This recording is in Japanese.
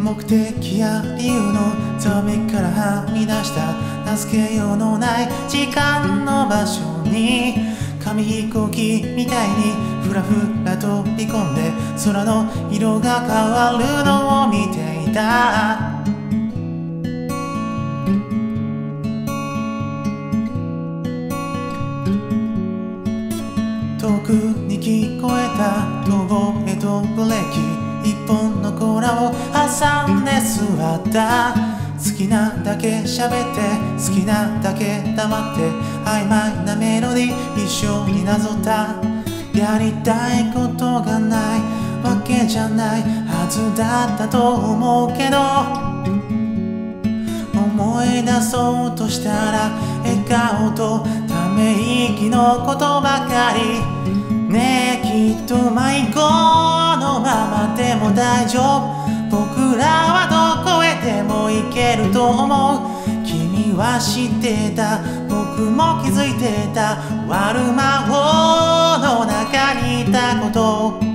目的や理由のざわめきからはみ出した名付けようのない時間の場所に紙飛行機みたいにふらふら飛び込んで空の色が変わるのを見ていた。遠くに聞こえた遠吠えとブレーキ、一本のコーラを挟んで座った。好きなだけ喋って好きなだけ黙って曖昧なメロディー一緒になぞった。やりたいことがないわけじゃないはずだったと思うけど、思い出そうとしたら笑顔とため息のことばかり。ねえきっと迷子のままでも大丈夫、僕らはどこへでも行けると思う。君は知ってた、僕も気づいてた、悪魔法の中にいたこと。